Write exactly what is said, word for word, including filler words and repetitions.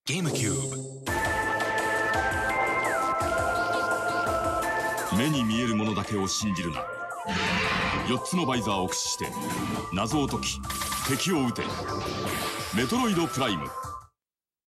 ゲームキューブ。目に見えるものだけを信じるな。よっつのバイザーを駆使して謎を解き敵を撃て。メトロイドプライム。